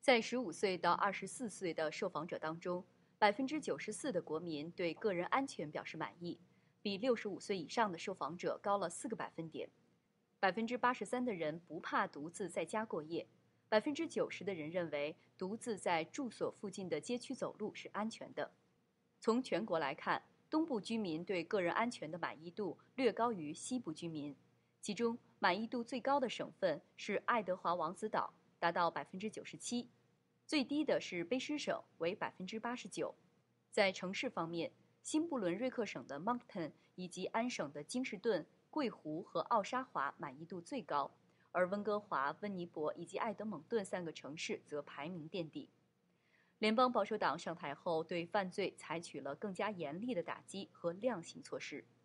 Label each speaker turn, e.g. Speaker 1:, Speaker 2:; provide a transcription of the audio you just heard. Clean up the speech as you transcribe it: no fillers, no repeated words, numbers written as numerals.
Speaker 1: 在15岁到24岁的受访者当中，94%的国民对个人安全表示满意，比65岁以上的受访者高了4个百分点。83%的人不怕独自在家过夜，90%的人认为独自在住所附近的街区走路是安全的。从全国来看，东部居民对个人安全的满意度略高于西部居民，其中满意度最高的省份是爱德华王子岛，达到97%，最低的是卑诗省，为89%。在城市方面，新布伦瑞克省的 Moncton 以及安省的金士顿、桂湖和奥沙华满意度最高，而温哥华、温尼伯以及爱德蒙顿3个城市则排名垫底。联邦保守党上台后，对犯罪采取了更加严厉的打击和量刑措施。